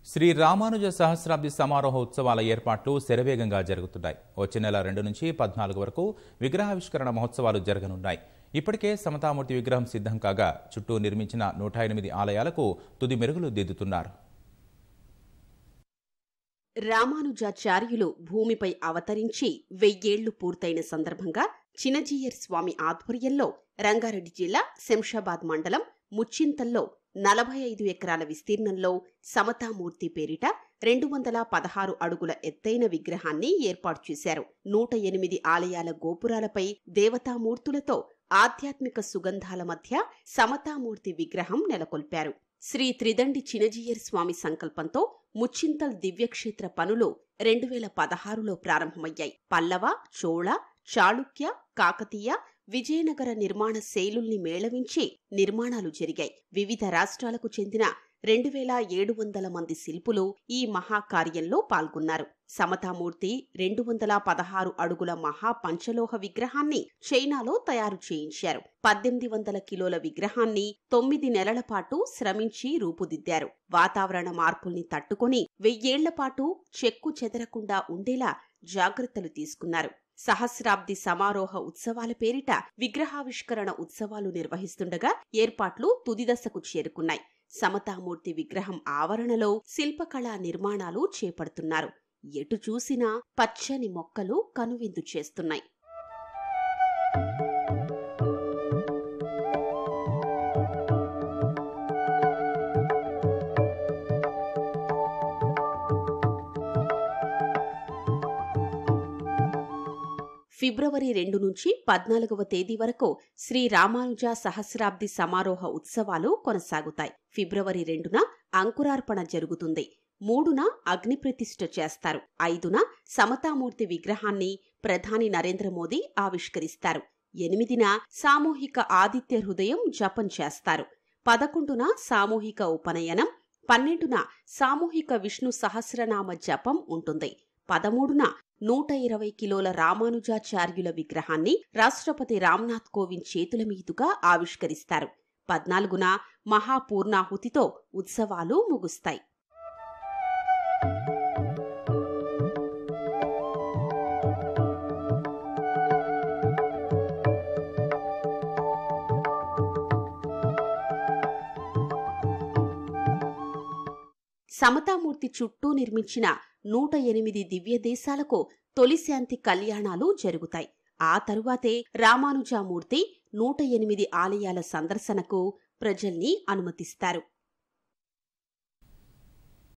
శ్రీ రామానుజ సహస్రాబ్ది సమారోహ ఉత్సవాల ఏర్పాట్లు శరవేగంగా జరుగుతున్నాయి. వచ్చే నెల 2 నుంచి 14 వరకు విగ్రహావిష్కరణ మహోత్సవాలు జరగనున్నాయి. ఇప్పటికే సమతామూర్తి విగ్రహం సిద్ధం కాగా చుట్టూ నిర్మించిన 108 ఆలయాలకు తుది మెరుగులు దిద్దుతున్నారు. రామానుజాచార్యులు భూమిపై అవతరించి 1000 ఏళ్లు పూర్తయిన సందర్భంగా చినజీయర్ స్వామి ఆధ్వర్యంలో రంగారెడ్డి జిల్లా శంషాబాద్ మండలం ముచ్చింతల్లో 45 ఎకరాల విస్తీర్ణంలో సమతామూర్తి పేరిట 216 అడుగుల ఎత్తైన విగ్రహాన్ని ఏర్పాటు చేశారు. 108 ఆలయాల గోపురాలపై దేవతామూర్తులతో ఆధ్యాత్మిక సుగంధాల మధ్య సమతామూర్తి విగ్రహం నెలకొల్పారు. శ్రీ త్రిదండి చినజీయర్ స్వామి సంకల్పంతో ముచ్చింతల్ దివ్యక్షేత్ర పనులు 2016లో ప్రారంభమయ్యాయి. పల్లవ, చోళ, చాళుక్య, కాకతీయ, విజయనగర నిర్మాణ శైలుల్ని మేళవించి నిర్మాణాలు జరిగాయి. వివిధ రాష్ట్రాలకు చెందిన 2700 మంది శిల్పులు ఈ మహాకార్యంలో పాల్గొన్నారు. సమతామూర్తి 216 అడుగుల మహాపంచలోహ విగ్రహాన్ని చైనాలో తయారు చేయించారు. 1800 కిలోల విగ్రహాన్ని 9 నెలల పాటు శ్రమించి రూపుదిద్దారు. వాతావరణ మార్పుల్ని తట్టుకొని 1000 ఏళ్ల పాటు చెక్కు చెదరకుండా ఉండేలా జాగ్రత్తలు తీసుకున్నారు. సహస్రాబ్ది సమారోహ ఉత్సవాల పేరిట విగ్రహావిష్కరణ ఉత్సవాలు నిర్వహిస్తుండగా ఏర్పాట్లు తుదిదశకు చేరుకున్నాయి. సమతామూర్తి విగ్రహం ఆవరణలో శిల్పకళా నిర్మాణాలు చేపడుతున్నారు. ఎటు చూసినా పచ్చని మొక్కలు కనువిందు చేస్తున్నాయి. ఫిబ్రవరి 2 నుంచి 14వ తేదీ వరకు శ్రీ రామానుజ సహస్రాబ్ది సమారోహ ఉత్సవాలు కొనసాగుతాయి. ఫిబ్రవరి 2న అంకురార్పణ జరుగుతుంది. 3న అగ్నిప్రతిష్ఠ చేస్తారు. 5న సమతామూర్తి విగ్రహాన్ని ప్రధాని నరేంద్ర మోదీ ఆవిష్కరిస్తారు. 8న సామూహిక ఆదిత్య హృదయం జపం చేస్తారు. 11న సామూహిక ఉపనయనం, 12న సామూహిక విష్ణు సహస్రనామ జపం ఉంటుంది. 13న 120 కిలోల రామానుజాచార్యుల విగ్రహాన్ని రాష్ట్రపతి రామ్నాథ్ కోవింద్ చేతుల మీదుగా ఆవిష్కరిస్తారు. 14న మహాపూర్ణాహుతితో ఉత్సవాలు ముగుస్తాయి. సమతామూర్తి చుట్టూ నిర్మించిన 108 దివ్య దేశాలకు తొలి శాంతి కళ్యాణాలు జరుగుతాయి. ఆ తరువాతే రామానుజామూర్తి 108 ఆలయాల సందర్శనకు ప్రజల్ని అనుమతిస్తారు.